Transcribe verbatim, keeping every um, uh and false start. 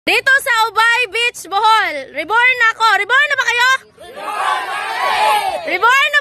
Dito sa Ubay Beach, Bohol. Reborn na ako. Reborn na ba kayo? Reborn na